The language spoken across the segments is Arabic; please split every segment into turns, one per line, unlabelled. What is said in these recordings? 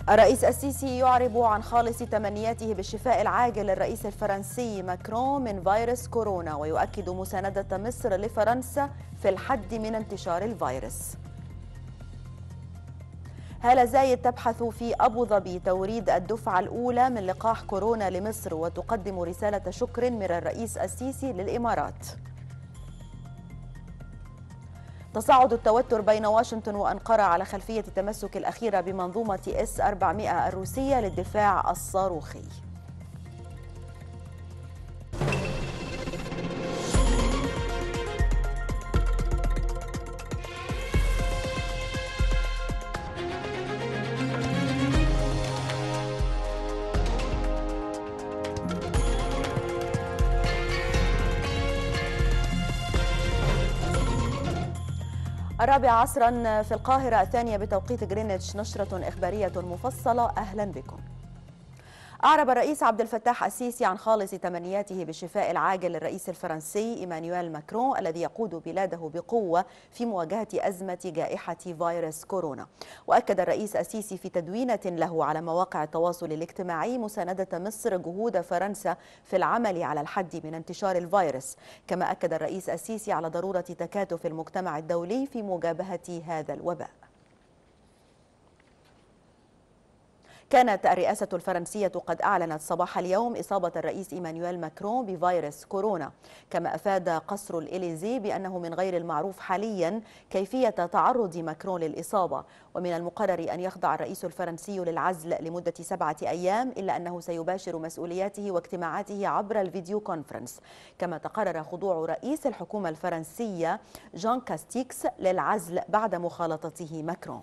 الرئيس السيسي يعرب عن خالص تمنياته بالشفاء العاجل للرئيس الفرنسي ماكرون من فيروس كورونا، ويؤكد مساندة مصر لفرنسا في الحد من انتشار الفيروس. هالة زايد تبحث في أبو ظبي توريد الدفعة الأولى من لقاح كورونا لمصر، وتقدم رسالة شكر من الرئيس السيسي للإمارات. تصاعد التوتر بين واشنطن وأنقرة على خلفية التمسك الأخيرة بمنظومة S-400 الروسية للدفاع الصاروخي. الرابعة عصرا في القاهرة، الثانية بتوقيت غرينتش، نشرة إخبارية مفصلة. أهلا بكم. أعرب الرئيس عبد الفتاح السيسي عن خالص تمنياته بالشفاء العاجل للرئيس الفرنسي إيمانويل ماكرون الذي يقود بلاده بقوة في مواجهة أزمة جائحة فيروس كورونا. وأكد الرئيس السيسي في تدوينة له على مواقع التواصل الاجتماعي مساندة مصر جهود فرنسا في العمل على الحد من انتشار الفيروس. كما أكد الرئيس السيسي على ضرورة تكاتف المجتمع الدولي في مجابهة هذا الوباء. كانت الرئاسة الفرنسية قد أعلنت صباح اليوم إصابة الرئيس إيمانويل ماكرون بفيروس كورونا. كما أفاد قصر الإليزي بأنه من غير المعروف حاليا كيفية تعرض ماكرون للإصابة، ومن المقرر أن يخضع الرئيس الفرنسي للعزل لمدة 7 أيام، إلا أنه سيباشر مسؤولياته واجتماعاته عبر الفيديو كونفرنس. كما تقرر خضوع رئيس الحكومة الفرنسية جان كاستيكس للعزل بعد مخالطته ماكرون.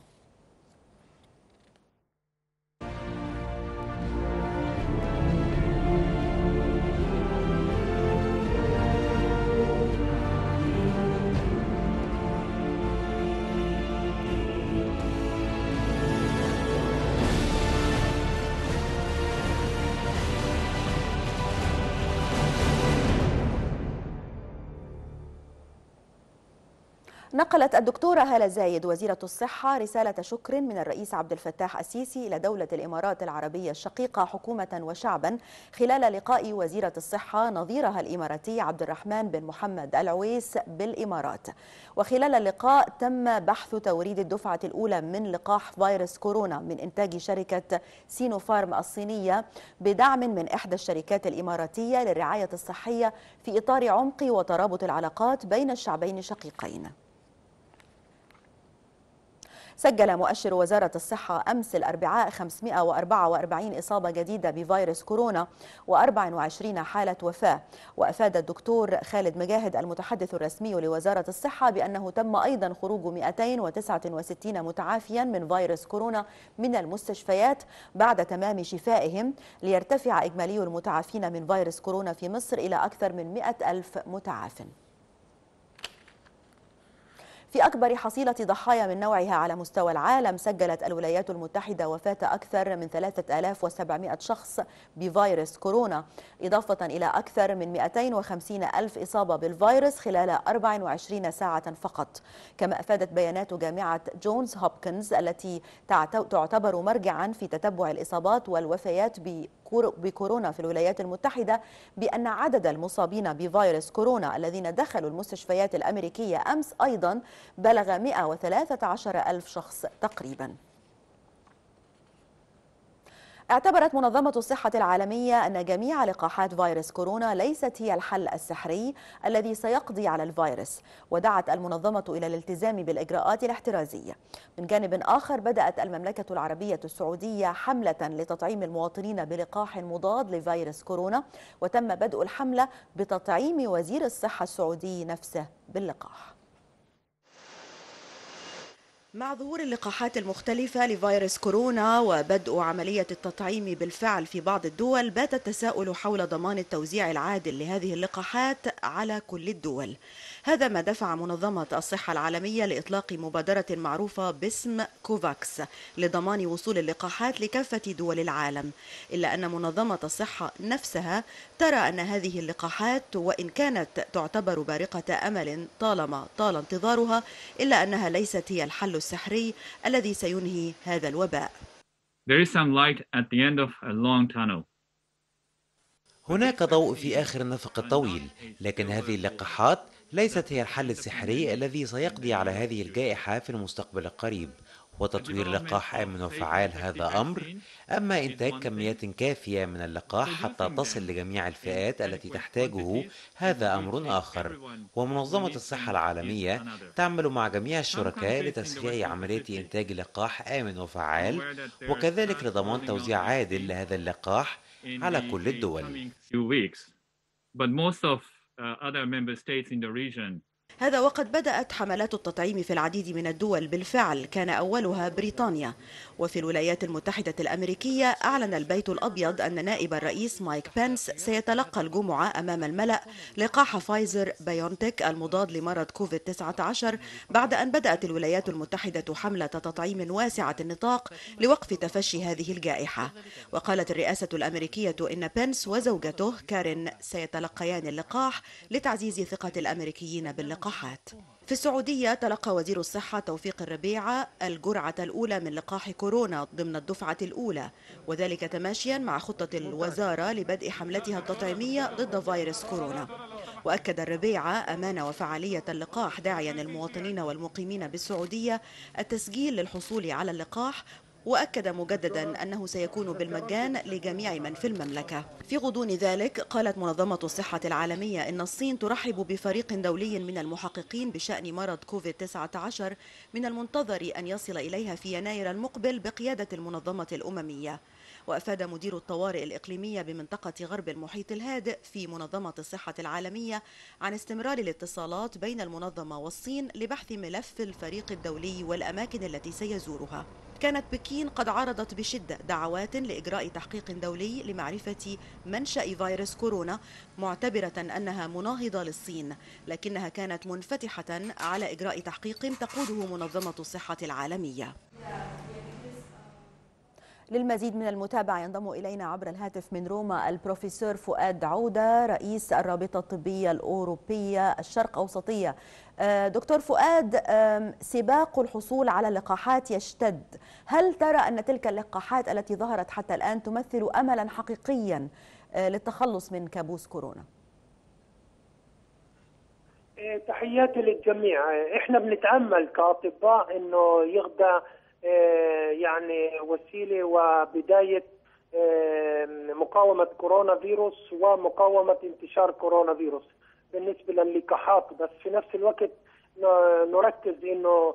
نقلت الدكتورة هالة زايد وزيرة الصحة رسالة شكر من الرئيس عبد الفتاح السيسي إلى دولة الإمارات العربية الشقيقة حكومة وشعبا خلال لقاء وزيرة الصحة نظيرها الإماراتي عبد الرحمن بن محمد العويس بالإمارات. وخلال اللقاء تم بحث توريد الدفعة الأولى من لقاح فيروس كورونا من إنتاج شركة سينوفارم الصينية بدعم من إحدى الشركات الإماراتية للرعاية الصحية في إطار عمق وترابط العلاقات بين الشعبين الشقيقين. سجل مؤشر وزارة الصحة أمس الأربعاء 544 إصابة جديدة بفيروس كورونا و24 حالة وفاة. وأفاد الدكتور خالد مجاهد المتحدث الرسمي لوزارة الصحة بأنه تم أيضا خروج 269 متعافيا من فيروس كورونا من المستشفيات بعد تمام شفائهم، ليرتفع إجمالي المتعافين من فيروس كورونا في مصر إلى أكثر من 100 ألف متعاف. في أكبر حصيلة ضحايا من نوعها على مستوى العالم، سجلت الولايات المتحدة وفاة أكثر من 3700 شخص بفيروس كورونا، إضافة إلى أكثر من 250 ألف إصابة بالفيروس خلال 24 ساعة فقط. كما أفادت بيانات جامعة جونز هوبكنز التي تعتبر مرجعا في تتبع الإصابات والوفيات بكورونا في الولايات المتحدة بأن عدد المصابين بفيروس كورونا الذين دخلوا المستشفيات الأمريكية أمس أيضا بلغ 113 ألف شخص تقريبا. اعتبرت منظمة الصحة العالمية أن جميع لقاحات فيروس كورونا ليست هي الحل السحري الذي سيقضي على الفيروس، ودعت المنظمة إلى الالتزام بالإجراءات الاحترازية. من جانب آخر، بدأت المملكة العربية السعودية حملة لتطعيم المواطنين بلقاح مضاد لفيروس كورونا، وتم بدء الحملة بتطعيم وزير الصحة السعودي نفسه باللقاح. مع ظهور اللقاحات المختلفة لفيروس كورونا وبدء عملية التطعيم بالفعل في بعض الدول، بات التساؤل حول ضمان التوزيع العادل لهذه اللقاحات على كل الدول. هذا ما دفع منظمة الصحة العالمية لإطلاق مبادرة معروفة باسم كوفاكس لضمان وصول اللقاحات لكافة دول العالم، إلا أن منظمة الصحة نفسها ترى أن هذه اللقاحات وإن كانت تعتبر بارقة أمل طالما طال انتظارها، إلا أنها ليست هي الحل السحري الذي سينهي هذا الوباء.
There is some light at the end of a long tunnel.
هناك ضوء في آخر النفق الطويل، لكن هذه اللقاحات ليست هي الحل السحري الذي سيقضي على هذه الجائحة في المستقبل القريب. وتطوير لقاح آمن وفعال هذا أمر، أما إنتاج كميات كافية من اللقاح حتى تصل لجميع الفئات التي تحتاجه هذا أمر آخر. ومنظمة الصحة العالمية تعمل مع جميع الشركاء لتسريع عملية إنتاج لقاح آمن وفعال، وكذلك لضمان توزيع عادل لهذا اللقاح على كل الدول.
But most of other member states in the region.
هذا وقد بدأت حملات التطعيم في العديد من الدول بالفعل، كان أولها بريطانيا. وفي الولايات المتحدة الأمريكية أعلن البيت الأبيض أن نائب الرئيس مايك بنس سيتلقى الجمعة أمام الملأ لقاح فايزر بايونتك المضاد لمرض كوفيد-19 بعد أن بدأت الولايات المتحدة حملة تطعيم واسعة النطاق لوقف تفشي هذه الجائحة. وقالت الرئاسة الأمريكية إن بنس وزوجته كارين سيتلقيان اللقاح لتعزيز ثقة الأمريكيين باللقاح. في السعودية تلقى وزير الصحة توفيق الربيع الجرعة الأولى من لقاح كورونا ضمن الدفعة الأولى، وذلك تماشيا مع خطة الوزارة لبدء حملتها التطعيمية ضد فيروس كورونا. وأكد الربيع أمان وفعالية اللقاح، داعيا المواطنين والمقيمين بالسعودية التسجيل للحصول على اللقاح، وأكد مجددا أنه سيكون بالمجان لجميع من في المملكة. في غضون ذلك قالت منظمة الصحة العالمية إن الصين ترحب بفريق دولي من المحققين بشأن مرض كوفيد-19 من المنتظر أن يصل إليها في يناير المقبل بقيادة المنظمة الأممية. وأفاد مدير الطوارئ الإقليمية بمنطقة غرب المحيط الهادئ في منظمة الصحة العالمية عن استمرار الاتصالات بين المنظمة والصين لبحث ملف الفريق الدولي والأماكن التي سيزورها. كانت بكين قد عارضت بشدة دعوات لإجراء تحقيق دولي لمعرفة منشأ فيروس كورونا، معتبرة أنها مناهضة للصين، لكنها كانت منفتحة على إجراء تحقيق تقوده منظمة الصحة العالمية. للمزيد من المتابعة ينضم إلينا عبر الهاتف من روما البروفيسور فؤاد عودة، رئيس الرابطة الطبية الأوروبية الشرق أوسطية. دكتور فؤاد، سباق الحصول على اللقاحات يشتد، هل ترى أن تلك اللقاحات التي ظهرت حتى الآن تمثل أملا حقيقيا للتخلص من كابوس كورونا؟
تحياتي للجميع. احنا بنتأمل كأطباء انه يغدى يعني وسيلة وبداية مقاومة كورونا فيروس ومقاومة انتشار كورونا فيروس بالنسبة للقاحات، بس في نفس الوقت نركز انه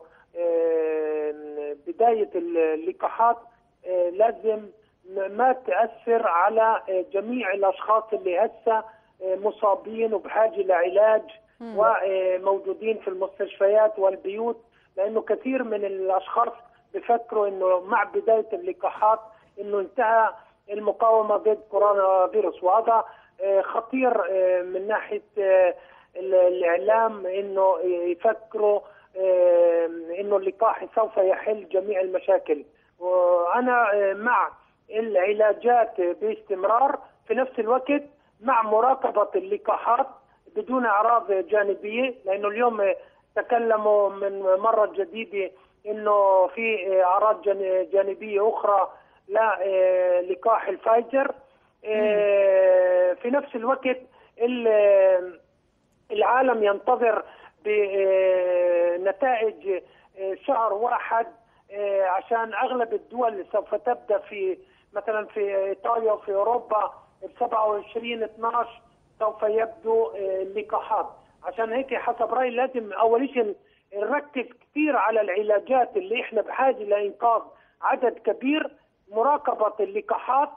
بداية اللقاحات لازم ما تأثر على جميع الأشخاص اللي هسه مصابين وبحاجة لعلاج وموجودين في المستشفيات والبيوت، لأنه كثير من الأشخاص بفكروا انه مع بدايه اللقاحات انه انتهى المقاومه ضد كورونا فيروس، وهذا خطير من ناحيه الاعلام، انه يفكروا انه اللقاح سوف يحل جميع المشاكل. وانا مع العلاجات باستمرار، في نفس الوقت مع مراقبه اللقاحات بدون اعراض جانبيه، لانه اليوم تكلموا من مره جديده انه في اعراض جانبيه اخرى للقاح الفايزر. في نفس الوقت العالم ينتظر بنتائج شهر واحد، عشان اغلب الدول سوف تبدا في مثلا في ايطاليا وفي اوروبا ب 27/12 سوف يبدو اللقاحات. عشان هيك حسب رايي لازم اول شيء نركز كثير على العلاجات اللي احنا بحاجه لانقاذ عدد كبير، مراقبه اللقاحات،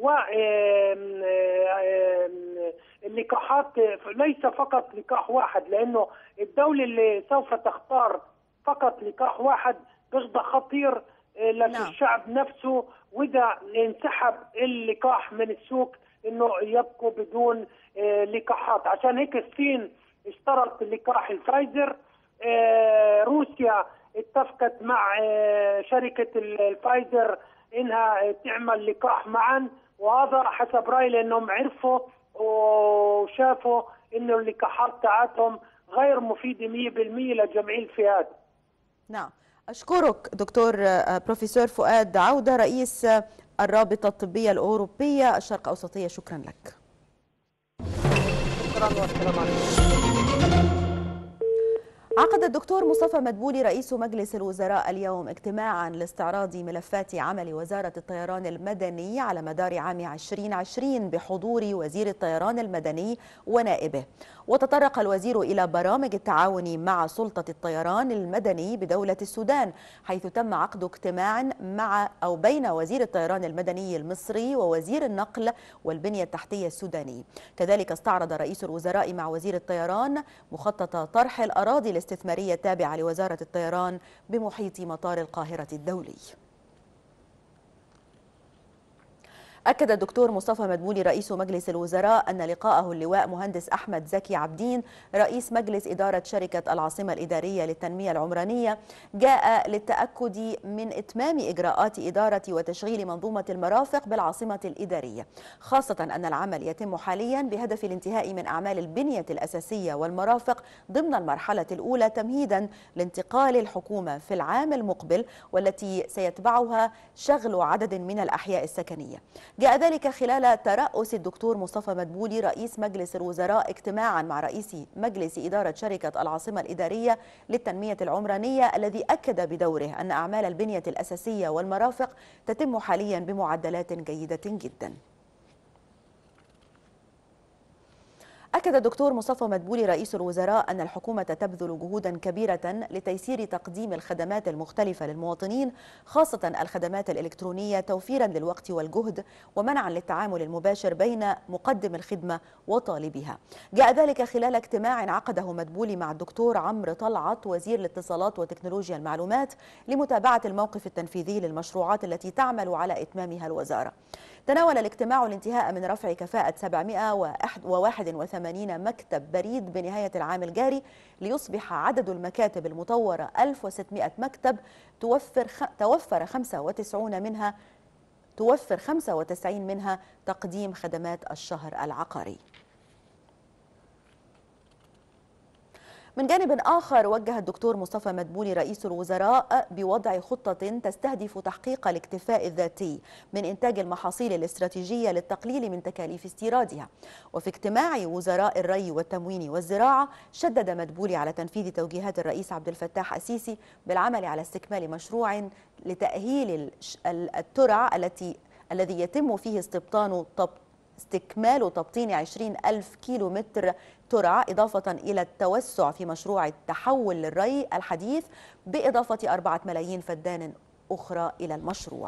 اللقاحات ليس فقط لقاح واحد، لانه الدوله اللي سوف تختار فقط لقاح واحد بيخضع خطير للشعب نفسه، واذا انسحب اللقاح من السوق انه يبقوا بدون لقاحات. عشان هيك الصين اشترت لقاح الفايزر، روسيا اتفقت مع شركة الفايزر انها تعمل لقاح معا، وهذا حسب رأيي لانهم عرفوا وشافوا انه اللقاحات تاعتهم غير مفيدة 100% لجميع الفئات.
نعم، أشكرك دكتور بروفيسور فؤاد عودة رئيس الرابطة الطبية الأوروبية الشرق أوسطية. شكرا لك.
شكرا والسلام عليكم.
عقد الدكتور مصطفى مدبولي رئيس مجلس الوزراء اليوم اجتماعا لاستعراض ملفات عمل وزارة الطيران المدني على مدار عام 2020 بحضور وزير الطيران المدني ونائبه. وتطرق الوزير إلى برامج التعاون مع سلطة الطيران المدني بدولة السودان، حيث تم عقد اجتماع بين وزير الطيران المدني المصري ووزير النقل والبنية التحتية السوداني. كذلك استعرض رئيس الوزراء مع وزير الطيران مخطط طرح الأراضي الاستثمارية التابعة لوزارة الطيران بمحيط مطار القاهرة الدولي. أكد الدكتور مصطفى مدبولي رئيس مجلس الوزراء أن لقاءه اللواء مهندس أحمد زكي عبدين رئيس مجلس إدارة شركة العاصمة الإدارية للتنمية العمرانية جاء للتأكد من إتمام إجراءات إدارة وتشغيل منظومة المرافق بالعاصمة الإدارية، خاصة أن العمل يتم حاليا بهدف الانتهاء من أعمال البنية الأساسية والمرافق ضمن المرحلة الأولى تمهيدا لانتقال الحكومة في العام المقبل، والتي سيتبعها شغل عدد من الأحياء السكنية. جاء ذلك خلال ترأس الدكتور مصطفى مدبولي رئيس مجلس الوزراء اجتماعا مع رئيس مجلس إدارة شركة العاصمة الإدارية للتنمية العمرانية، الذي أكد بدوره أن أعمال البنية الأساسية والمرافق تتم حاليا بمعدلات جيدة جدا. أكد الدكتور مصطفى مدبولي رئيس الوزراء أن الحكومة تبذل جهودا كبيرة لتيسير تقديم الخدمات المختلفة للمواطنين، خاصة الخدمات الإلكترونية، توفيرا للوقت والجهد ومنعا للتعامل المباشر بين مقدم الخدمة وطالبها. جاء ذلك خلال اجتماع عقده مدبولي مع الدكتور عمرو طلعت وزير الاتصالات وتكنولوجيا المعلومات لمتابعة الموقف التنفيذي للمشروعات التي تعمل على إتمامها الوزارة. تناول الاجتماع الانتهاء من رفع كفاءة 781 مكتب بريد بنهاية العام الجاري، ليصبح عدد المكاتب المطورة 1600 مكتب، توفر 95 منها تقديم خدمات الشهر العقاري. من جانب آخر، وجه الدكتور مصطفى مدبولي رئيس الوزراء بوضع خطة تستهدف تحقيق الاكتفاء الذاتي من إنتاج المحاصيل الاستراتيجية للتقليل من تكاليف استيرادها. وفي اجتماع وزراء الري والتموين والزراعة، شدد مدبولي على تنفيذ توجيهات الرئيس عبد الفتاح السيسي بالعمل على استكمال مشروع لتأهيل الترع الذي يتم فيه استكمال تبطين 20,000 كيلومتر ترع، إضافة إلى التوسع في مشروع التحول للري الحديث بإضافة 4 ملايين فدان أخرى إلى المشروع.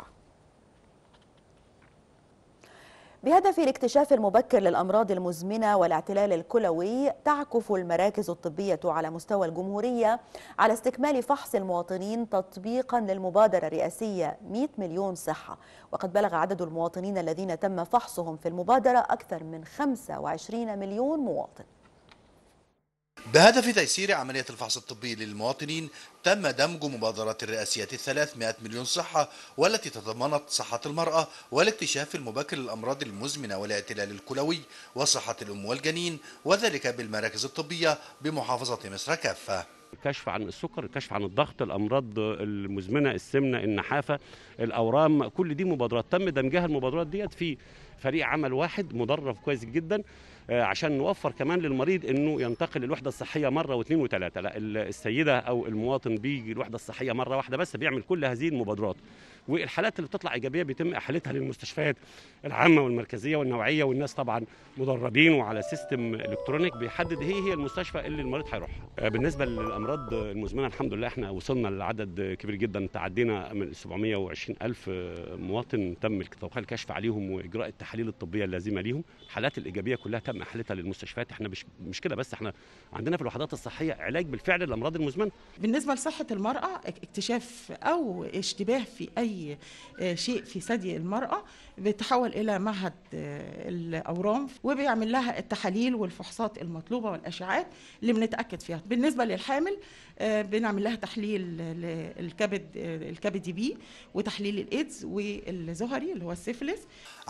بهدف الاكتشاف المبكر للأمراض المزمنة والاعتلال الكلوي، تعكف المراكز الطبية على مستوى الجمهورية على استكمال فحص المواطنين تطبيقا للمبادرة الرئاسية 100 مليون صحة، وقد بلغ عدد المواطنين الذين تم فحصهم في المبادرة أكثر من 25 مليون مواطن.
بهدف تيسير عملية الفحص الطبي للمواطنين، تم دمج مبادرات الرئاسية 300 مليون صحة، والتي تضمنت صحة المرأة والاكتشاف المبكر للأمراض المزمنة والاعتلال الكلوي وصحة الأم والجنين، وذلك بالمراكز الطبية بمحافظة مصر كافة.
الكشف عن السكر، الكشف عن الضغط، الأمراض المزمنة، السمنة، النحافة، الأورام، كل دي مبادرات تم دمجها المبادرات ديت في فريق عمل واحد مدرب كويس جدا، عشان نوفر كمان للمريض انه ينتقل للوحده الصحيه مره واثنين وثلاثه، لا السيده او المواطن بيجي الوحده الصحيه مره واحده بس، بيعمل كل هذه المبادرات. والحالات اللي بتطلع ايجابيه بيتم احالتها للمستشفيات العامه والمركزيه والنوعيه، والناس طبعا مدربين وعلى سيستم الكترونيك بيحدد هي المستشفى اللي المريض هيروحها. بالنسبه للامراض المزمنه الحمد لله احنا وصلنا لعدد كبير جدا، تعدينا من 720,000 مواطن تم توقيع الكشف عليهم واجراء التحاليل الطبيه اللازمه ليهم. الحالات الايجابيه كلها تم احالتها للمستشفيات. احنا مش كده بس، احنا عندنا في الوحدات الصحيه علاج بالفعل للامراض المزمنه.
بالنسبه لصحه المراه، اكتشاف او اشتباه في اي شيء في ثدي المراه بيتحول الى معهد الاورام، وبيعمل لها التحاليل والفحوصات المطلوبه والاشعاعات اللي بنتاكد فيها. بالنسبه للحامل بنعمل لها تحليل الكبدي بي، وتحليل الايدز والزهري اللي هو السيفلس.
عملية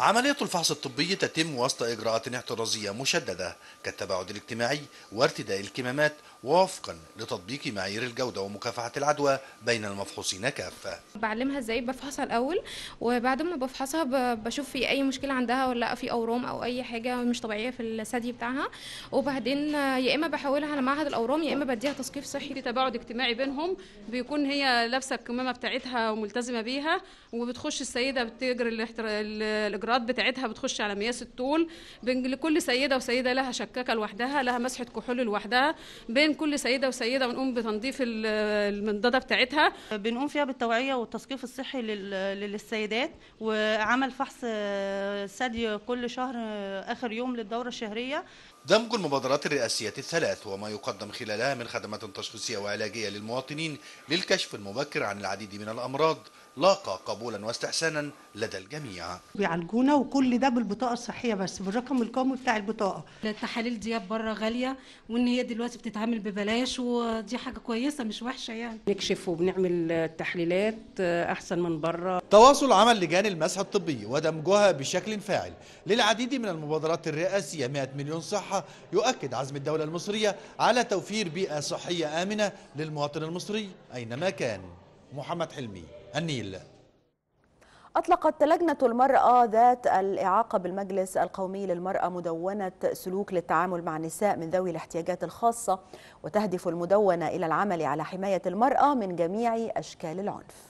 الفحص الطبي تتم وسط إجراءات احترازية مشددة كالتباعد الاجتماعي وارتداء الكمامات ووفقا لتطبيق معايير الجودة ومكافحة العدوى بين المفحوصين كافة.
بعلمها ازاي بفحصها الأول، وبعد ما بفحصها بشوف في أي مشكلة عندها ولا لا، في أورام أو أي حاجة مش طبيعية في الثدي بتاعها، وبعدين يا إما بحولها على معهد الأورام يا إما بديها تثقيف صحي.
في تباعد اجتماعي بينهم، بيكون هي لابسة الكمامة بتاعتها وملتزمة بيها، وبتخش السيدة بتجري الإجراءات بتاعتها، بتخش على مقياس الطول. بين لكل سيدة وسيدة لها شكاكة لوحدها، لها مسحة كحول لوحدها، بين كل سيدة وسيدة بنقوم بتنظيف المنضدة بتاعتها.
بنقوم فيها بالتوعية والتثقيف الصحي للسيدات، وعمل فحص ثدي كل شهر آخر يوم للدورة الشهرية.
دمج المبادرات الرئاسية الثلاث وما يقدم خلالها من خدمات تشخيصية وعلاجية للمواطنين للكشف المبكر عن العديد من الأمراض لاقى قبولا واستحسانا لدى الجميع.
بيعالجونا وكل ده بالبطاقة الصحية، بس بالرقم القومي بتاع البطاقة.
التحاليل دي بره غالية، وان هي دلوقتي بتتعمل ببلاش، ودي حاجة كويسة مش وحشة يعني.
نكشف وبنعمل تحليلات احسن من بره.
تواصل عمل لجان المسح الطبي ودمجها بشكل فاعل للعديد من المبادرات الرئاسية 100 مليون صحة يؤكد عزم الدولة المصرية على توفير بيئة صحية آمنة للمواطن المصري أينما كان. محمد حلمي، النيل.
أطلقت لجنة المرأة ذات الإعاقة بالمجلس القومي للمرأة مدونة سلوك للتعامل مع النساء من ذوي الاحتياجات الخاصة، وتهدف المدونة إلى العمل على حماية المرأة من جميع أشكال العنف.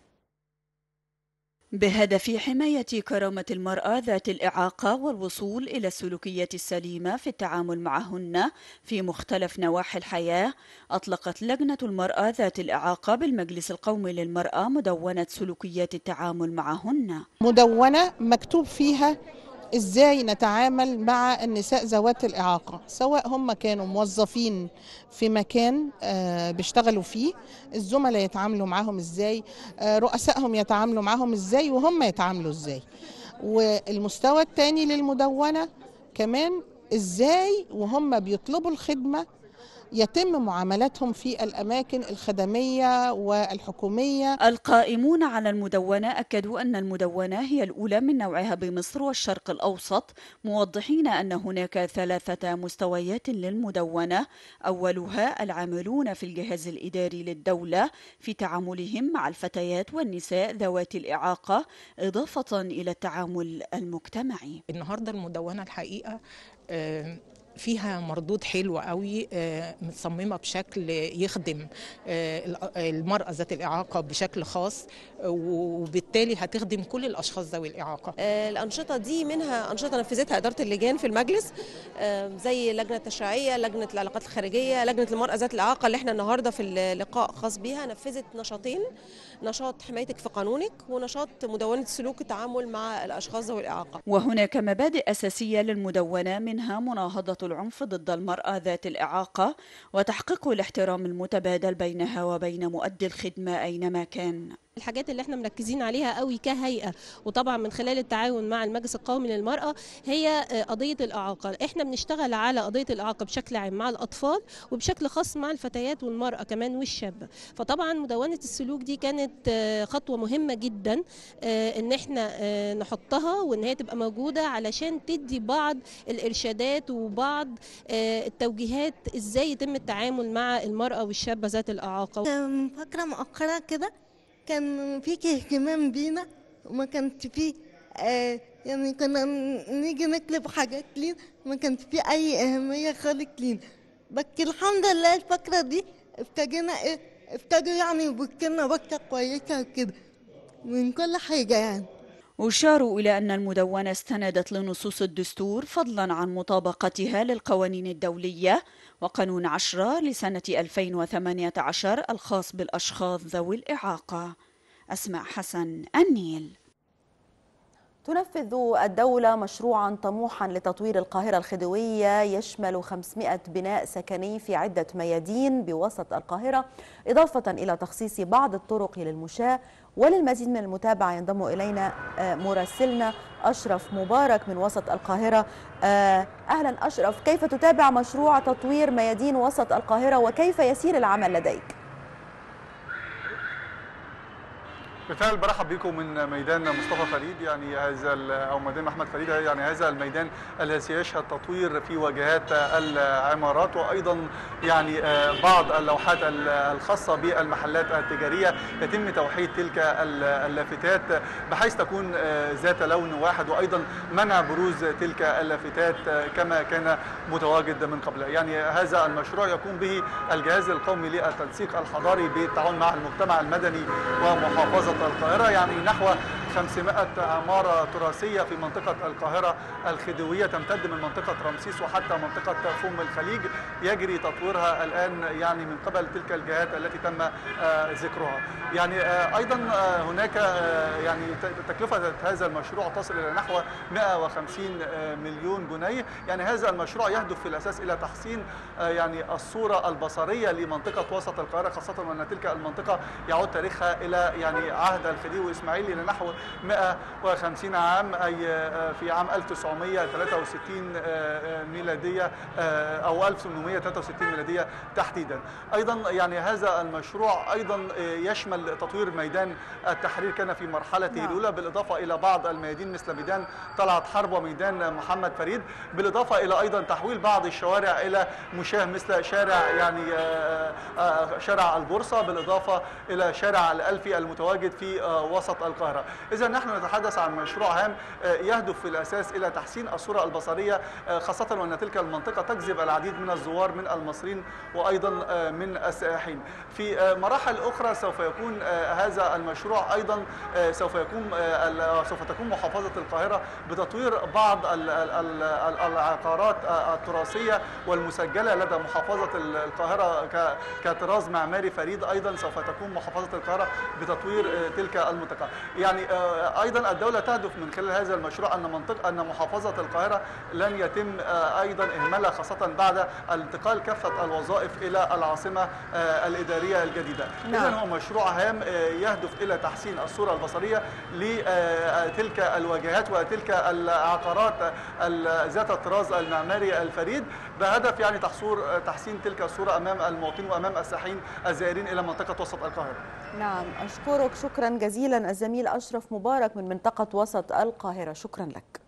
بهدف حماية كرامة المرأة ذات الإعاقة والوصول إلى السلوكيات السليمة في التعامل معهن في مختلف نواحي الحياة، أطلقت لجنة المرأة ذات الإعاقة بالمجلس القومي للمرأة مدونة سلوكيات التعامل معهن.
مدونة مكتوب فيها ازاي نتعامل مع النساء ذوات الإعاقة، سواء هم كانوا موظفين في مكان بيشتغلوا فيه، الزملاء يتعاملوا معهم ازاي، رؤسائهم يتعاملوا معهم ازاي، وهم يتعاملوا ازاي. والمستوى الثاني للمدونة كمان ازاي وهم بيطلبوا الخدمة يتم معاملتهم في الأماكن الخدمية والحكومية.
القائمون على المدونة أكدوا أن المدونة هي الأولى من نوعها بمصر والشرق الأوسط، موضحين أن هناك 3 مستويات للمدونة، أولها العاملون في الجهاز الإداري للدولة في تعاملهم مع الفتيات والنساء ذوات الإعاقة، إضافة إلى التعامل المجتمعي.
النهاردة المدونة الحقيقة فيها مردود حلو قوي، متصممة بشكل يخدم المرأة ذات الإعاقة بشكل خاص، وبالتالي هتخدم كل الأشخاص ذوي الإعاقة.
الأنشطة دي منها أنشطة نفذتها إدارة اللجان في المجلس، زي لجنة التشريعية، لجنة العلاقات الخارجية، لجنة المرأة ذات الإعاقة اللي احنا النهاردة في اللقاء خاص بيها نفذت نشاطين، نشاط حمايتك في قانونك ونشاط مدونة سلوك التعامل مع الأشخاص ذوي الإعاقة.
وهناك مبادئ أساسية للمدونة، منها مناهضة العنف ضد المرأة ذات الإعاقة وتحقيق الاحترام المتبادل بينها وبين مؤدي الخدمة أينما كان.
الحاجات اللي احنا مركزين عليها قوي كهيئة، وطبعا من خلال التعاون مع المجلس القومي للمرأة، هي قضية الإعاقة. احنا بنشتغل على قضية الإعاقة بشكل عام مع الأطفال، وبشكل خاص مع الفتيات والمرأة كمان والشابة. فطبعا مدونة السلوك دي كانت خطوة مهمة جدا ان احنا نحطها وان هي تبقى موجودة علشان تدي بعض الإرشادات وبعض التوجيهات ازاي يتم التعامل مع المرأة والشابة ذات الإعاقة.
من فترة مؤخرة كده كان في اهتمام بينا، وما كانش فيه يعني كنا نيجي نكتب حاجات لينا، ما كانش فيه أي أهمية خالص لينا. بس الحمد لله الفكرة دي ابتدوا يعني يبصلنا بصة كويسة كده من كل حاجة يعني.
أشاروا إلى أن المدونة استندت لنصوص الدستور فضلا عن مطابقتها للقوانين الدولية وقانون 10 لسنة 2018 الخاص بالأشخاص ذوي الإعاقة. أسماء حسن، النيل.
تنفذ الدولة مشروعا طموحا لتطوير القاهرة الخديوية يشمل 500 بناء سكني في عدة ميادين بوسط القاهرة، إضافة إلى تخصيص بعض الطرق للمشاة. وللمزيد من المتابعة ينضم إلينا مراسلنا أشرف مبارك من وسط القاهرة. أهلا أشرف، كيف تتابع مشروع تطوير ميادين وسط القاهرة وكيف يسير العمل لديك؟
بالفعل برحب بكم من ميدان مصطفى فريد، يعني هذا او ميدان محمد فريد، يعني هذا الميدان الذي يشهد تطوير في واجهات العمارات، وايضا يعني بعض اللوحات الخاصه بالمحلات التجاريه يتم توحيد تلك اللافتات بحيث تكون ذات لون واحد، وايضا منع بروز تلك اللافتات كما كان متواجد من قبل. يعني هذا المشروع يقوم به الجهاز القومي للتنسيق الحضاري بالتعاون مع المجتمع المدني ومحافظة القاهرة، يعني نحو 500 عمارة تراثية في منطقة القاهرة الخديوية تمتد من منطقة رمسيس وحتى منطقة فم الخليج، يجري تطويرها الآن يعني من قبل تلك الجهات التي تم ذكرها. يعني أيضا هناك يعني تكلفة هذا المشروع تصل إلى نحو 150 مليون جنيه. يعني هذا المشروع يهدف في الأساس إلى تحسين يعني الصورة البصرية لمنطقة وسط القاهرة، خاصة وأن تلك المنطقة يعود تاريخها إلى يعني عهد الخديوي إسماعيل إلى نحو 150 عام، أي في عام 1963 ميلادية أو 1863 ميلادية تحديدا. أيضا يعني هذا المشروع أيضا يشمل تطوير ميدان التحرير كان في مرحلته الأولى، بالإضافة إلى بعض الميادين مثل ميدان طلعت حرب وميدان محمد فريد، بالإضافة إلى أيضا تحويل بعض الشوارع إلى مشاه مثل شارع يعني شارع البورصة، بالإضافة إلى شارع الألفي المتواجد في وسط القاهرة. إذا نحن نتحدث عن مشروع هام يهدف في الأساس إلى تحسين الصورة البصرية، خاصة وأن تلك المنطقة تجذب العديد من الزوار من المصريين وأيضا من السائحين. في مراحل أخرى سوف يكون هذا المشروع أيضا سوف تكون محافظة القاهرة بتطوير بعض العقارات التراثية والمسجلة لدى محافظة القاهرة كطراز معماري فريد. أيضا سوف تكون محافظة القاهرة بتطوير تلك المنطقة. يعني أيضا الدولة تهدف من خلال هذا المشروع أن محافظة القاهرة لن يتم أيضا إهمالها، خاصة بعد انتقال كافة الوظائف إلى العاصمة الإدارية الجديدة. إذن هو مشروع هام يهدف إلى تحسين الصورة البصرية لتلك الواجهات وتلك العقارات ذات الطراز المعماري الفريد، بهدف يعني تحسين تلك الصورة أمام المواطنين وأمام السائحين الزائرين إلى منطقة وسط القاهرة.
نعم، أشكرك شكرا جزيلا الزميل أشرف مبارك من منطقة وسط القاهرة، شكرا لك.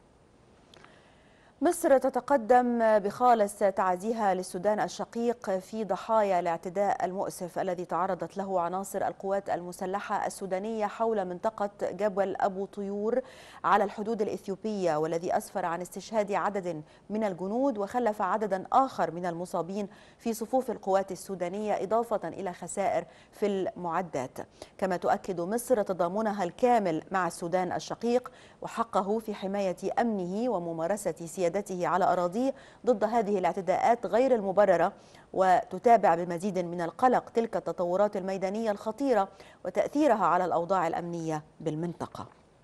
مصر تتقدم بخالص تعازيها للسودان الشقيق في ضحايا الاعتداء المؤسف الذي تعرضت له عناصر القوات المسلحة السودانية حول منطقة جبل أبو طيور على الحدود الإثيوبية، والذي أسفر عن استشهاد عدد من الجنود وخلف عددا آخر من المصابين في صفوف القوات السودانية، إضافة إلى خسائر في المعدات. كما تؤكد مصر تضامنها الكامل مع السودان الشقيق وحقه في حماية أمنه وممارسة سيادته على أراضيه ضد هذه الاعتداءات غير المبررة، وتتابع بمزيد من القلق تلك التطورات الميدانية الخطيرة وتأثيرها على الأوضاع الأمنية بالمنطقة.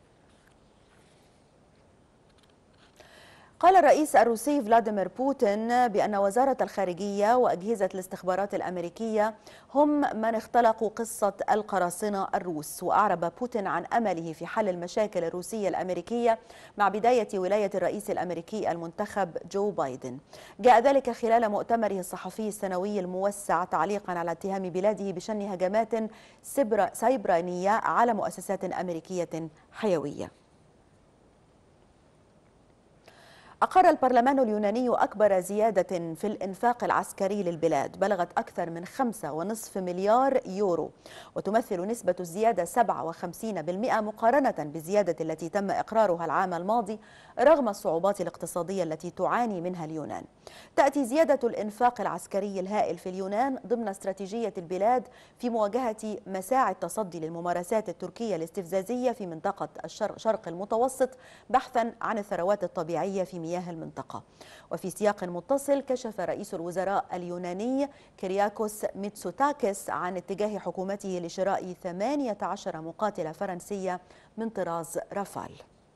قال الرئيس الروسي فلاديمير بوتين بأن وزارة الخارجية وأجهزة الاستخبارات الأمريكية هم من اختلقوا قصة القراصنة الروس، وأعرب بوتين عن أمله في حل المشاكل الروسية الأمريكية مع بداية ولاية الرئيس الأمريكي المنتخب جو بايدن. جاء ذلك خلال مؤتمره الصحفي السنوي الموسع تعليقا على اتهام بلاده بشن هجمات سيبرانية على مؤسسات أمريكية حيوية. أقر البرلمان اليوناني أكبر زيادة في الإنفاق العسكري للبلاد بلغت أكثر من 5.5 مليار يورو، وتمثل نسبة الزيادة 57% مقارنة بالزيادة التي تم إقرارها العام الماضي رغم الصعوبات الاقتصادية التي تعاني منها اليونان. تأتي زيادة الإنفاق العسكري الهائل في اليونان ضمن استراتيجية البلاد في مواجهة مساعي التصدي للممارسات التركية الاستفزازية في منطقة الشرق المتوسط بحثا عن الثروات الطبيعية في مياه المنطقة. وفي سياق متصل كشف رئيس الوزراء اليوناني كيرياكوس ميتسوتاكس عن اتجاه حكومته لشراء 18 مقاتلة فرنسية من طراز رافال.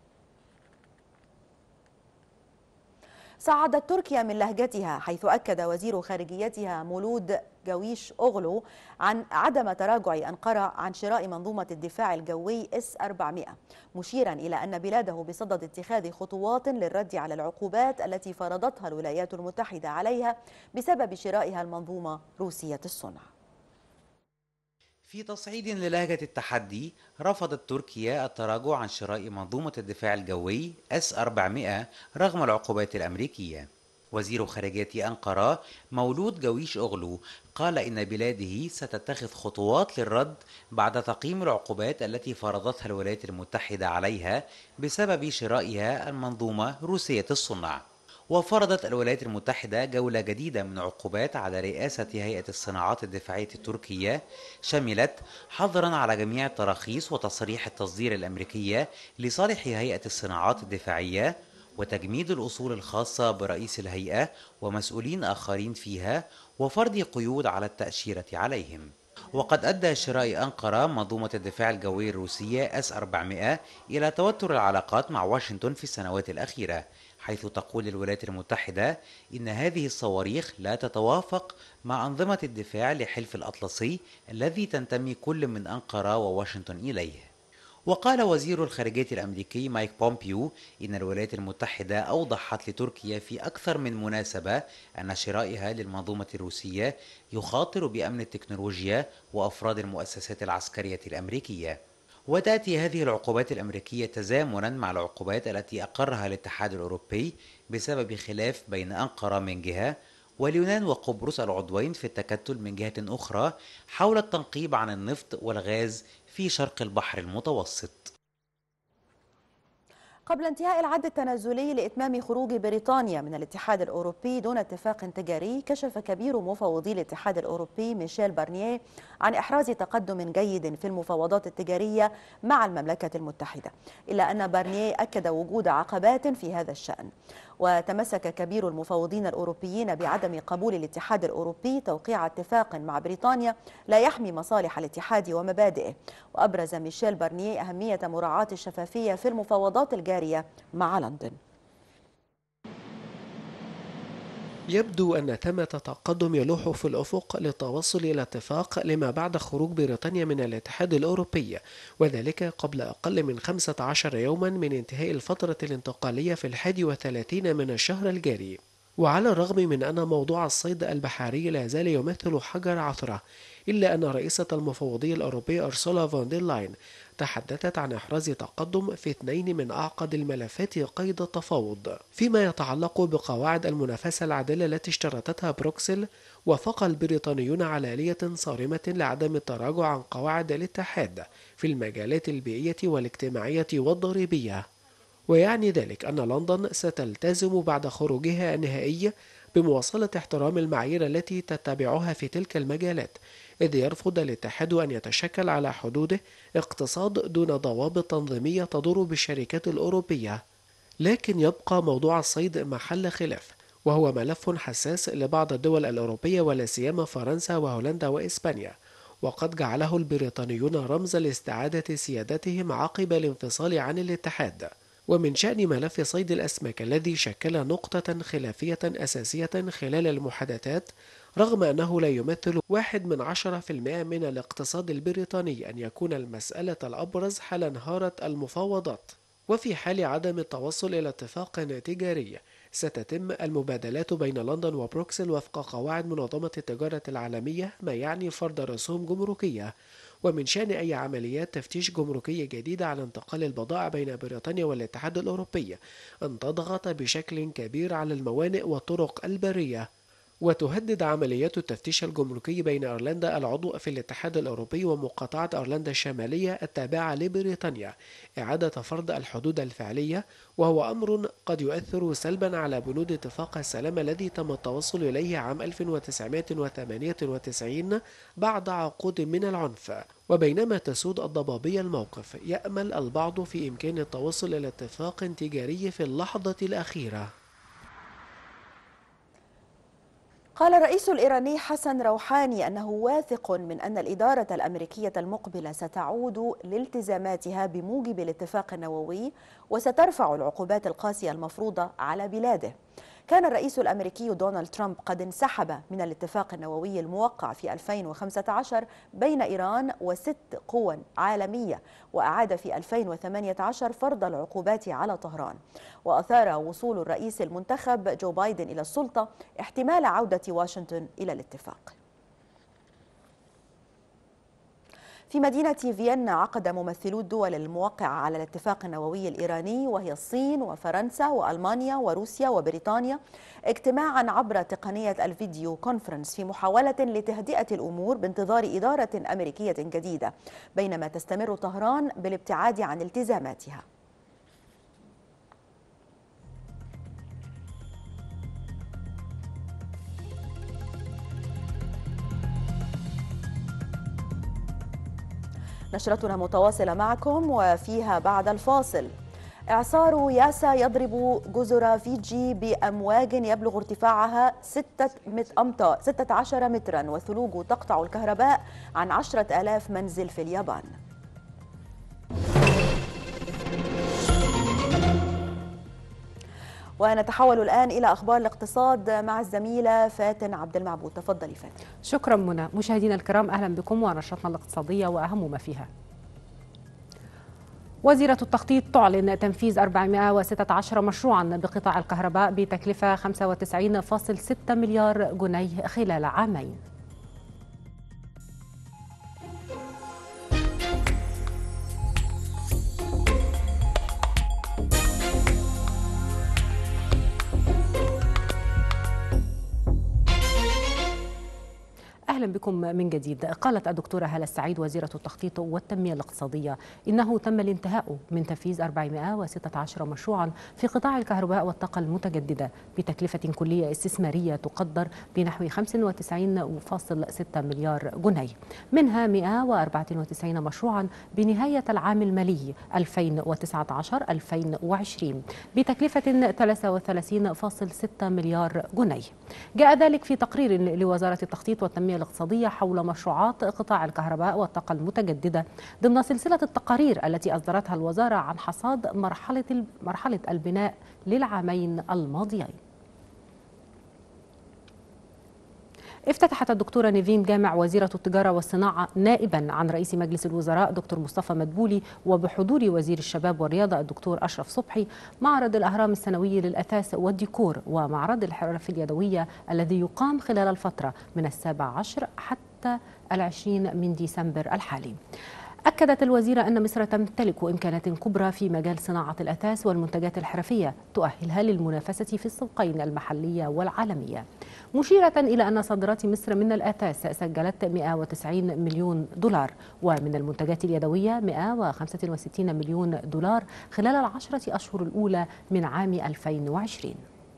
صعدت تركيا من لهجتها، حيث أكد وزير خارجيتها مولود جويش أغلو عن عدم تراجع أنقرة عن شراء منظومة الدفاع الجوي S-400، مشيرا إلى أن بلاده بصدد اتخاذ خطوات للرد على العقوبات التي فرضتها الولايات المتحدة عليها بسبب شرائها المنظومة روسية الصنع.
في تصعيد للهجة التحدي، رفضت تركيا التراجع عن شراء منظومة الدفاع الجوي S-400 رغم العقوبات الأمريكية. وزير خارجية أنقرة مولود جويش أغلو قال إن بلاده ستتخذ خطوات للرد بعد تقييم العقوبات التي فرضتها الولايات المتحدة عليها بسبب شرائها المنظومة روسية الصنع. وفرضت الولايات المتحدة جولة جديدة من عقوبات على رئاسة هيئة الصناعات الدفاعية التركية، شملت حظرا على جميع التراخيص وتصريح التصدير الأمريكية لصالح هيئة الصناعات الدفاعية، وتجميد الأصول الخاصة برئيس الهيئة ومسؤولين آخرين فيها، وفرض قيود على التأشيرة عليهم. وقد أدى شراء أنقرة منظومة الدفاع الجوي الروسية S-400 إلى توتر العلاقات مع واشنطن في السنوات الأخيرة، حيث تقول الولايات المتحدة إن هذه الصواريخ لا تتوافق مع أنظمة الدفاع لحلف الأطلسي الذي تنتمي كل من أنقرة وواشنطن إليه. وقال وزير الخارجية الأمريكي مايك بومبيو إن الولايات المتحدة أوضحت لتركيا في أكثر من مناسبة أن شرائها للمنظومة الروسية يخاطر بأمن التكنولوجيا وأفراد المؤسسات العسكرية الأمريكية. وتأتي هذه العقوبات الأمريكية تزامنا مع العقوبات التي أقرها الاتحاد الأوروبي بسبب خلاف بين أنقرة من جهة واليونان وقبرص العضوين في التكتل من جهة أخرى حول التنقيب عن النفط والغاز في شرق البحر المتوسط.
قبل انتهاء العد التنازلي لإتمام خروج بريطانيا من الاتحاد الأوروبي دون اتفاق تجاري، كشف كبير مفوضي الاتحاد الأوروبي ميشيل بارنييه عن إحراز تقدم جيد في المفاوضات التجارية مع المملكة المتحدة، إلا أن بارنييه أكد وجود عقبات في هذا الشأن. وتمسك كبير المفوضين الأوروبيين بعدم قبول الاتحاد الأوروبي توقيع اتفاق مع بريطانيا لا يحمي مصالح الاتحاد ومبادئه. وأبرز ميشيل بارنييه أهمية مراعاة الشفافية في المفاوضات الجارية مع لندن.
يبدو أن ثمة تقدم يلوح في الأفق للتوصل إلى اتفاق لما بعد خروج بريطانيا من الاتحاد الأوروبي، وذلك قبل أقل من 15 يوما من انتهاء الفترة الانتقالية في 31 من الشهر الجاري. وعلى الرغم من أن موضوع الصيد البحري لا زال يمثل حجر عثرة، إلا أن رئيسة المفوضية الأوروبية أرسولا فون دير لاين تحدثت عن إحراز تقدم في 2 من أعقد الملفات قيد التفاوض. فيما يتعلق بقواعد المنافسة العادلة التي اشترطتها بروكسل، وافق البريطانيون على آلية صارمة لعدم التراجع عن قواعد الاتحاد في المجالات البيئية والاجتماعية والضريبية. ويعني ذلك أن لندن ستلتزم بعد خروجها النهائي بمواصلة احترام المعايير التي تتبعها في تلك المجالات، إذ يرفض الاتحاد أن يتشكل على حدوده اقتصاد دون ضوابط تنظيمية تضر بالشركات الأوروبية. لكن يبقى موضوع الصيد محل خلاف، وهو ملف حساس لبعض الدول الأوروبية ولا سيما فرنسا وهولندا وإسبانيا، وقد جعله البريطانيون رمزا لاستعادة سيادتهم عقب الانفصال عن الاتحاد. ومن شأن ملف صيد الأسماك الذي شكل نقطة خلافية أساسية خلال المحادثات، رغم أنه لا يمثل 1% من الاقتصاد البريطاني، أن يكون المسألة الأبرز حال انهارت المفاوضات. وفي حال عدم التوصل إلى اتفاق تجاري، ستتم المبادلات بين لندن وبروكسل وفق قواعد منظمة التجارة العالمية، ما يعني فرض رسوم جمركية. ومن شأن أي عمليات تفتيش جمركية جديدة على انتقال البضائع بين بريطانيا والاتحاد الأوروبي أن تضغط بشكل كبير على الموانئ والطرق البرية. وتهدد عمليات التفتيش الجمركي بين أيرلندا العضو في الاتحاد الأوروبي ومقاطعة أيرلندا الشمالية التابعة لبريطانيا إعادة فرض الحدود الفعلية، وهو أمر قد يؤثر سلبا على بنود اتفاق السلام الذي تم التوصل إليه عام 1998 بعد عقود من العنف. وبينما تسود الضبابية الموقف، يأمل البعض في إمكان التوصل إلى اتفاق تجاري في اللحظة الأخيرة.
قال الرئيس الإيراني حسن روحاني أنه واثق من أن الإدارة الأمريكية المقبلة ستعود لالتزاماتها بموجب الاتفاق النووي وسترفع العقوبات القاسية المفروضة على بلاده. كان الرئيس الأمريكي دونالد ترامب قد انسحب من الاتفاق النووي الموقع في 2015 بين إيران و6 قوى عالمية، وأعاد في 2018 فرض العقوبات على طهران. وأثار وصول الرئيس المنتخب جو بايدن إلى السلطة احتمال عودة واشنطن إلى الاتفاق. في مدينة فيينا عقد ممثلو الدول الموقعة على الاتفاق النووي الإيراني وهي الصين وفرنسا وألمانيا وروسيا وبريطانيا اجتماعا عبر تقنية الفيديو كونفرنس في محاولة لتهدئة الأمور بانتظار إدارة أمريكية جديدة، بينما تستمر طهران بالابتعاد عن التزاماتها. نشرتنا متواصلة معكم وفيها بعد الفاصل: إعصار ياسا يضرب جزر فيجي بأمواج يبلغ ارتفاعها 16 مترا، والثلوج تقطع الكهرباء عن 10,000 منزل في اليابان. ونتحول الآن إلى أخبار الاقتصاد مع الزميلة فاتن عبد المعبود. تفضلي فاتن.
شكرا منى. مشاهدينا الكرام، أهلا بكم ونشرتنا الاقتصادية وأهم ما فيها. وزيرة التخطيط تعلن تنفيذ 416 مشروعا بقطاع الكهرباء بتكلفة 95.6 مليار جنيه خلال عامين. أهلا بكم من جديد. قالت الدكتورة هالة السعيد وزيرة التخطيط والتنمية الاقتصادية إنه تم الانتهاء من تنفيذ 416 مشروعا في قطاع الكهرباء والطاقة المتجددة بتكلفة كلية استثمارية تقدر بنحو 95.6 مليار جنيه، منها 194 مشروعا بنهاية العام المالي 2019-2020 بتكلفة 33.6 مليار جنيه. جاء ذلك في تقرير لوزارة التخطيط والتنمية الاقتصادية حول مشروعات قطاع الكهرباء والطاقة المتجددة ضمن سلسلة التقارير التي أصدرتها الوزارة عن حصاد مرحلة البناء للعامين الماضيين. افتتحت الدكتورة نيفين جامع وزيرة التجارة والصناعة نائبا عن رئيس مجلس الوزراء دكتور مصطفى مدبولي وبحضور وزير الشباب والرياضة الدكتور أشرف صبحي معرض الأهرام السنوي للأثاث والديكور ومعرض الحرف اليدوية الذي يقام خلال الفترة من 17 حتى 20 من ديسمبر الحالي. أكدت الوزيرة أن مصر تمتلك إمكانات كبرى في مجال صناعة الأثاث والمنتجات الحرفية تؤهلها للمنافسة في السوقين المحلية والعالمية، مشيرة إلى أن صادرات مصر من الأثاث سجلت 190 مليون دولار ومن المنتجات اليدوية 165 مليون دولار خلال 10 أشهر الأولى من عام 2020.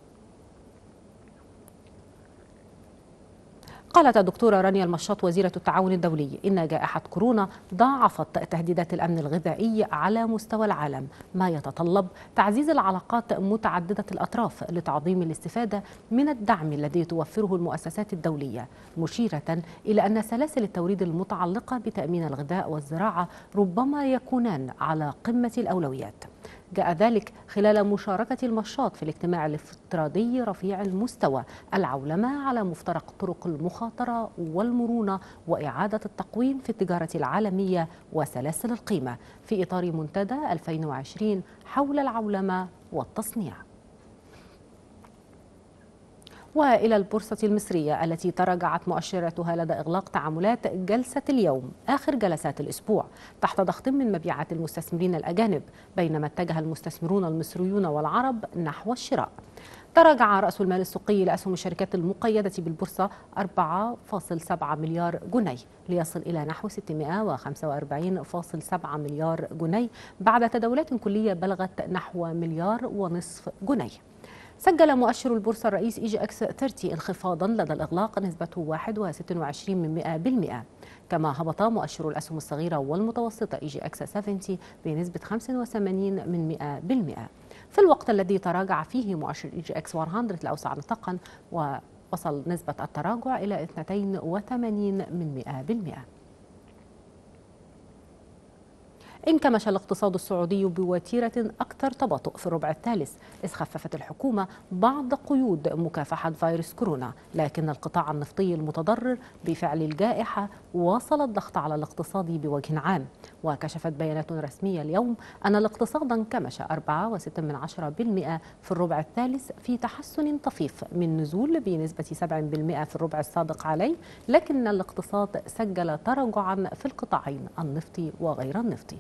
قالت الدكتورة رانيا المشاط وزيرة التعاون الدولي إن جائحة كورونا ضاعفت تهديدات الأمن الغذائي على مستوى العالم، ما يتطلب تعزيز العلاقات متعددة الأطراف لتعظيم الاستفادة من الدعم الذي توفره المؤسسات الدولية، مشيرة إلى أن سلاسل التوريد المتعلقة بتأمين الغذاء والزراعة ربما يكونان على قمة الأولويات. جاء ذلك خلال مشاركة المشاط في الاجتماع الافتراضي رفيع المستوى العولمة على مفترق طرق المخاطرة والمرونة وإعادة التقويم في التجارة العالمية وسلاسل القيمة في إطار منتدى 2020 حول العولمة والتصنيع. وإلى البورصة المصرية التي تراجعت مؤشراتها لدى إغلاق تعاملات جلسة اليوم آخر جلسات الأسبوع تحت ضغط من مبيعات المستثمرين الأجانب، بينما اتجه المستثمرون المصريون والعرب نحو الشراء. تراجع رأس المال السوقي لأسهم الشركات المقيدة بالبورصة 4.7 مليار جنيه ليصل إلى نحو 645.7 مليار جنيه بعد تداولات كلية بلغت نحو 1.5 مليار جنيه. سجل مؤشر البورصة الرئيس EGX 30 انخفاضا لدى الإغلاق نسبته 1.26%، كما هبط مؤشر الأسهم الصغيرة والمتوسطة EGX 70 بنسبة 85%، في الوقت الذي تراجع فيه مؤشر EGX 100 الأوسع نطاقا ووصل نسبة التراجع إلى 82%. انكمش الاقتصاد السعودي بوتيرة أكثر تباطؤ في الربع الثالث، إذ خففت الحكومة بعض قيود مكافحة فيروس كورونا، لكن القطاع النفطي المتضرر بفعل الجائحة واصل الضغط على الاقتصاد بوجه عام. وكشفت بيانات رسمية اليوم أن الاقتصاد انكمش 4.6% في الربع الثالث، في تحسن طفيف من نزول بنسبة 7% في الربع السابق عليه، لكن الاقتصاد سجل تراجعا في القطاعين النفطي وغير النفطي.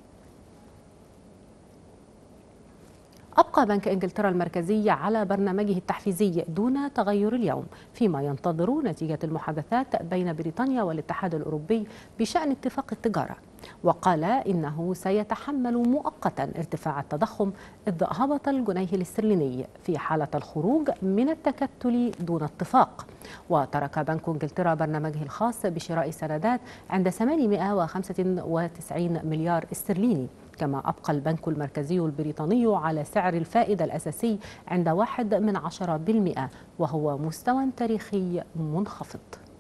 أبقى بنك إنجلترا المركزي على برنامجه التحفيزي دون تغير اليوم، فيما ينتظر نتيجة المحادثات بين بريطانيا والاتحاد الأوروبي بشأن اتفاق التجارة، وقال إنه سيتحمل مؤقتا ارتفاع التضخم إذ هبط الجنيه الاسترليني في حالة الخروج من التكتل دون اتفاق. وترك بنك إنجلترا برنامجه الخاص بشراء سندات عند 895 مليار استرليني، كما أبقى البنك المركزي البريطاني على سعر الفائدة الأساسي عند 1% وهو مستوى تاريخي منخفض.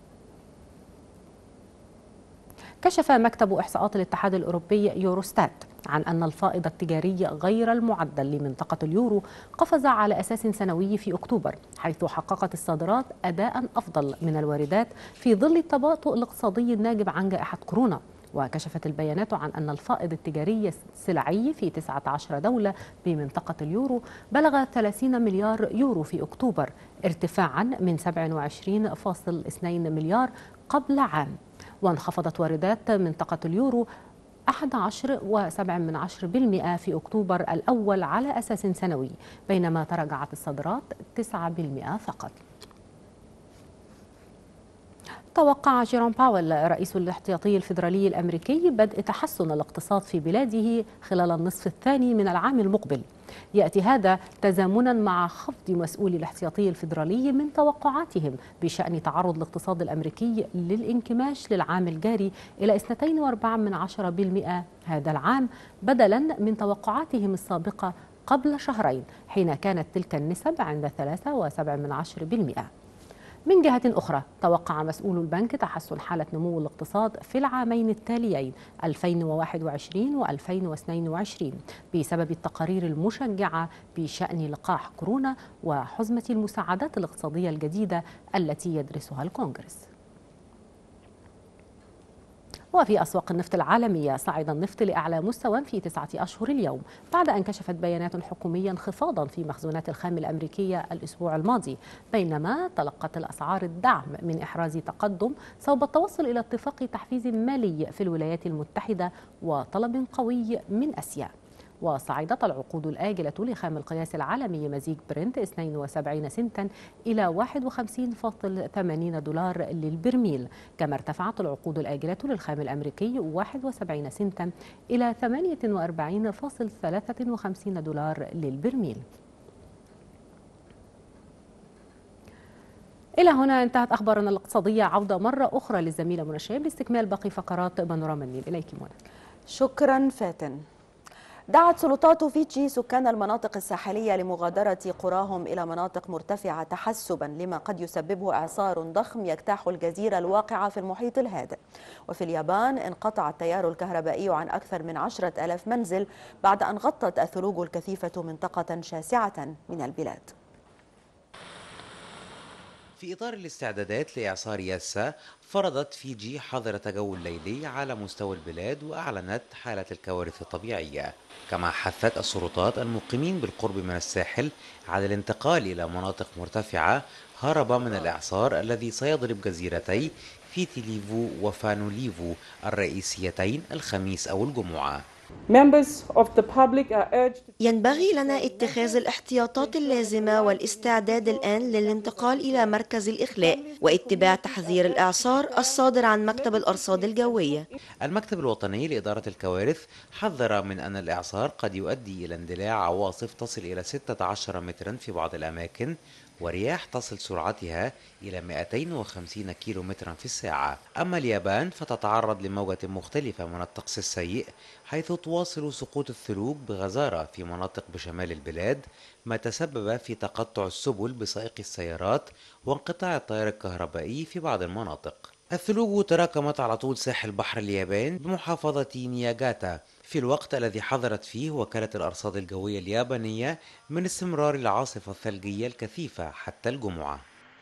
كشف مكتب إحصاءات الاتحاد الأوروبي يوروستات عن أن الفائض التجاري غير المعدل لمنطقة اليورو قفز على أساس سنوي في أكتوبر، حيث حققت الصادرات أداء أفضل من الواردات في ظل التباطؤ الاقتصادي الناجم عن جائحة كورونا. وكشفت البيانات عن أن الفائض التجاري السلعي في 19 دولة بمنطقة اليورو بلغ 30 مليار يورو في أكتوبر، ارتفاعا من 27.2 مليار قبل عام. وانخفضت واردات منطقة اليورو 11.7% في أكتوبر الأول على أساس سنوي، بينما تراجعت الصادرات 9% فقط. توقع جيروم باول رئيس الاحتياطي الفيدرالي الأمريكي بدء تحسن الاقتصاد في بلاده خلال النصف الثاني من العام المقبل. يأتي هذا تزامنا مع خفض مسؤولي الاحتياطي الفيدرالي من توقعاتهم بشأن تعرض الاقتصاد الأمريكي للانكماش للعام الجاري إلى 2.4% هذا العام، بدلا من توقعاتهم السابقة قبل شهرين حين كانت تلك النسب عند 3.7%. من جهة أخرى، توقع مسؤول البنك تحسن حالة نمو الاقتصاد في العامين التاليين 2021 و2022 بسبب التقارير المشجعة بشأن لقاح كورونا وحزمة المساعدات الاقتصادية الجديدة التي يدرسها الكونغرس. وفي أسواق النفط العالمية، صعد النفط لأعلى مستوى في 9 أشهر اليوم، بعد أن كشفت بيانات حكومية انخفاضا في مخزونات الخام الأمريكية الأسبوع الماضي، بينما تلقت الأسعار الدعم من إحراز تقدم صوب التوصل إلى اتفاق تحفيز مالي في الولايات المتحدة وطلب قوي من آسيا. وصعدت العقود الآجلة لخام القياس العالمي مزيج برنت 72 سنتا إلى 51.80 دولار للبرميل، كما ارتفعت العقود الآجلة للخام الأمريكي 71 سنتا إلى 48.53 دولار للبرميل. إلى هنا انتهت أخبارنا الاقتصادية. عودة مرة أخرى للزميلة منى شهاب لاستكمال باقي فقرات بانوراما النيل. إليك منى.
شكرا فاتن. دعت سلطات فيجي سكان المناطق الساحلية لمغادرة قراهم إلى مناطق مرتفعة تحسبا لما قد يسببه إعصار ضخم يجتاح الجزيرة الواقعة في المحيط الهادئ. وفي اليابان انقطع التيار الكهربائي عن أكثر من 10,000 منزل بعد أن غطت الثلوج الكثيفة منطقة شاسعة من البلاد.
في إطار الاستعدادات لإعصار ياسا، فرضت فيجي حظر تجول ليلي على مستوى البلاد وأعلنت حالة الكوارث الطبيعية، كما حثت السلطات المقيمين بالقرب من الساحل على الانتقال إلى مناطق مرتفعة هربا من الإعصار الذي سيضرب جزيرتي فيتيليفو وفانوليفو الرئيسيتين الخميس أو الجمعة.
ينبغي لنا اتخاذ الاحتياطات اللازمة والاستعداد الآن للانتقال إلى مركز الإخلاء واتباع تحذير الإعصار الصادر عن مكتب الأرصاد الجوية.
المكتب الوطني لإدارة الكوارث حذر من أن الإعصار قد يؤدي إلى اندلاع عواصف تصل إلى 16 مترا في بعض الأماكن، ورياح تصل سرعتها إلى 250 كيلومترا في الساعة. أما اليابان فتتعرض لموجة مختلفة من الطقس السيء، حيث تواصل سقوط الثلوج بغزارة في مناطق بشمال البلاد، ما تسبب في تقطع السبل بسائقي السيارات وانقطاع التيار الكهربائي في بعض المناطق. الثلوج تراكمت على طول ساحل بحر اليابان بمحافظة نياجاتا في الوقت الذي حذرت فيه وكالة الأرصاد الجوية اليابانية من استمرار العاصفة الثلجية الكثيفة حتى الجمعة.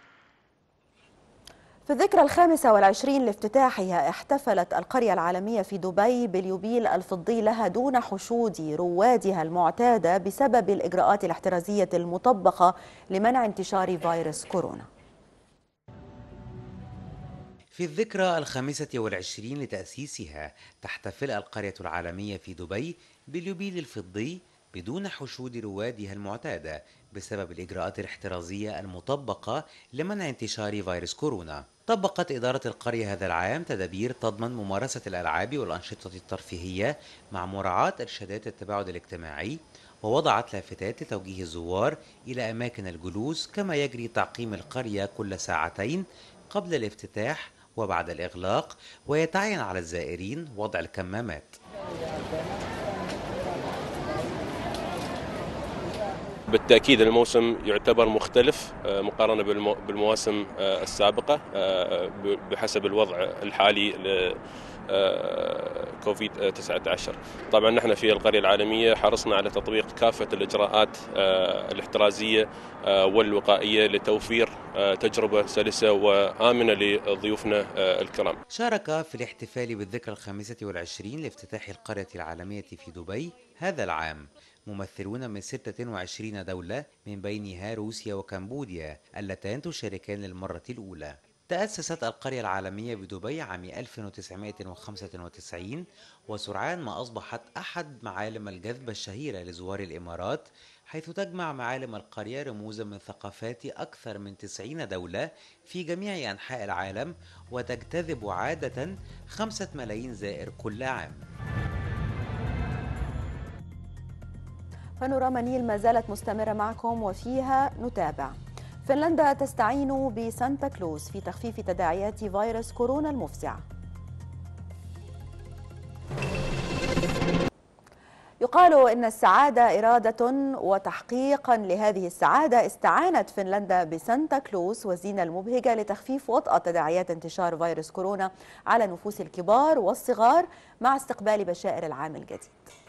في الذكرى 25 لافتتاحها احتفلت القرية العالمية في دبي باليوبيل الفضي لها دون حشود روادها المعتادة بسبب الإجراءات الاحترازية المطبقة لمنع انتشار فيروس كورونا.
في الذكرى 25 لتأسيسها تحتفل القرية العالمية في دبي باليوبيل الفضي بدون حشود روادها المعتادة بسبب الإجراءات الاحترازية المطبقة لمنع انتشار فيروس كورونا. طبقت إدارة القرية هذا العام تدابير تضمن ممارسة الألعاب والأنشطة الترفيهية مع مراعاة إرشادات التباعد الاجتماعي، ووضعت لافتات لتوجيه الزوار إلى أماكن الجلوس، كما يجري تعقيم القرية كل ساعتين قبل الافتتاح وبعد الإغلاق، ويتعين على الزائرين وضع الكمامات.
بالتأكيد الموسم يعتبر مختلف مقارنة بالمواسم السابقة بحسب الوضع الحالي كوفيد 19. طبعا نحن في القرية العالمية حرصنا على تطبيق كافة الإجراءات الاحترازية والوقائية لتوفير تجربة سلسة وآمنة لضيوفنا الكرام.
شارك في الاحتفال بالذكرى 25 لافتتاح القرية العالمية في دبي هذا العام ممثلون من 26 دولة، من بينها روسيا وكمبوديا اللتان تشاركان للمرة الأولى. تأسست القرية العالمية بدبي عام 1995، وسرعان ما أصبحت أحد معالم الجذب الشهيرة لزوار الإمارات، حيث تجمع معالم القرية رموزا من ثقافات أكثر من 90 دولة في جميع أنحاء العالم، وتجتذب عادة 5 ملايين زائر كل عام.
بانوراما نيل ما زالت مستمرة معكم، وفيها نتابع: فنلندا تستعين بسانتا كلوز في تخفيف تداعيات فيروس كورونا المفزع. يقال إن السعادة إرادة، وتحقيقا لهذه السعادة استعانت فنلندا بسانتا كلوز والزينة المبهجة لتخفيف وطأة تداعيات انتشار فيروس كورونا على نفوس الكبار والصغار مع استقبال بشائر العام الجديد.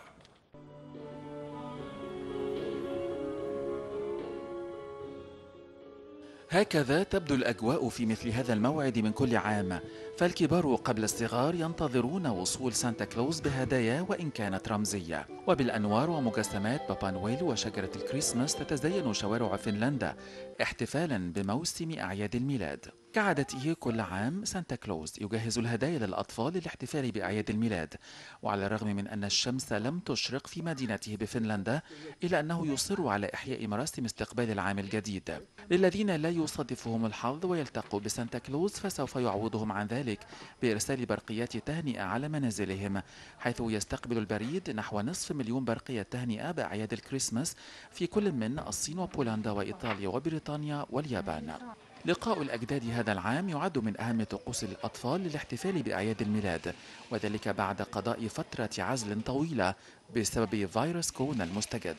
هكذا تبدو الأجواء في مثل هذا الموعد من كل عام، فالكبار قبل الصغار ينتظرون وصول سانتا كلوز بهدايا وإن كانت رمزية. وبالأنوار ومجسمات بابا نويل وشجرة الكريسماس تتزين شوارع فنلندا احتفالا بموسم أعياد الميلاد. كعادته كل عام سانتا كلوز يجهز الهدايا للأطفال للاحتفال بأعياد الميلاد، وعلى الرغم من أن الشمس لم تشرق في مدينته بفنلندا إلا أنه يصر على إحياء مراسم استقبال العام الجديد. للذين لا يصادفهم الحظ ويلتقوا بسانتا كلوز فسوف يعوضهم عن ذلك بإرسال برقيات تهنئة على منازلهم، حيث يستقبل البريد نحو 500,000 برقية تهنئة بأعياد الكريسماس في كل من الصين وبولندا وإيطاليا وبريطانيا واليابان. لقاء الأجداد هذا العام يعد من أهم طقوس الأطفال للاحتفال بأعياد الميلاد، وذلك بعد قضاء فترة عزل طويلة بسبب فيروس كورونا المستجد.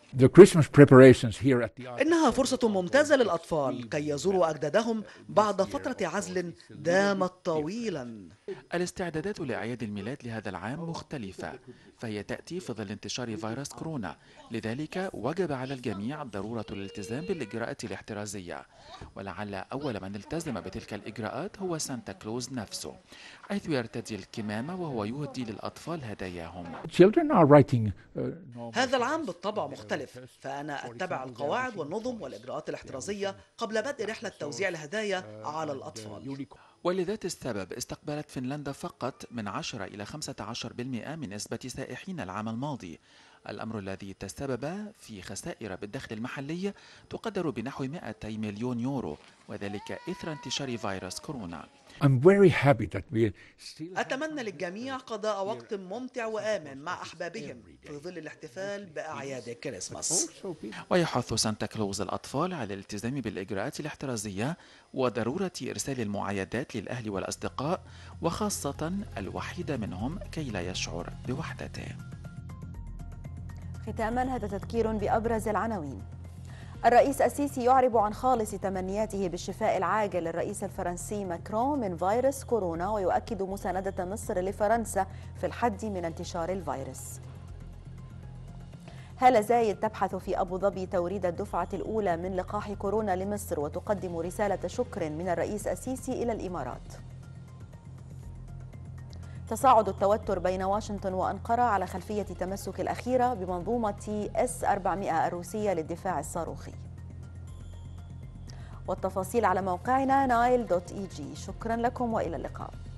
إنها فرصة ممتازة للأطفال كي يزوروا أجدادهم بعد فترة عزل دامت طويلا.
الاستعدادات لأعياد الميلاد لهذا العام مختلفة، فهي تأتي في ظل انتشار فيروس كورونا، لذلك وجب على الجميع ضرورة الالتزام بالإجراءات الاحترازية، ولعل أول من التزم بتلك الإجراءات هو سانتا كلوز نفسه، حيث يرتدي الكمامة وهو يهدي للأطفال هداياهم.
هذا العام بالطبع مختلف، فأنا أتبع القواعد والنظم والإجراءات الاحترازية قبل بدء رحلة توزيع الهدايا على الأطفال.
ولذات السبب استقبلت فنلندا فقط من 10 إلى 15% من نسبة سائحين العام الماضي، الأمر الذي تسبب في خسائر بالدخل المحلي تقدر بنحو 200 مليون يورو، وذلك إثر انتشار فيروس كورونا.
أتمنى للجميع قضاء وقت ممتع وآمن مع أحبابهم في ظل الاحتفال بأعياد الكريسماس.
ويحث سانتا كلوز الأطفال على الالتزام بالإجراءات الاحترازية وضرورة إرسال المعايدات للأهل والأصدقاء، وخاصة الوحيد منهم كي لا يشعر بوحدته.
ختاما هذا تذكير بأبرز العناوين. الرئيس السيسي يعرب عن خالص تمنياته بالشفاء العاجل للرئيس الفرنسي ماكرون من فيروس كورونا، ويؤكد مساندة مصر لفرنسا في الحد من انتشار الفيروس. هالة زايد تبحث في أبو ظبي توريد الدفعة الأولى من لقاح كورونا لمصر، وتقدم رسالة شكر من الرئيس السيسي إلى الإمارات. تصاعد التوتر بين واشنطن وأنقرة على خلفية تمسك الأخيرة بمنظومة S-400 الروسية للدفاع الصاروخي. والتفاصيل على موقعنا nile.eg. شكرا لكم وإلى اللقاء.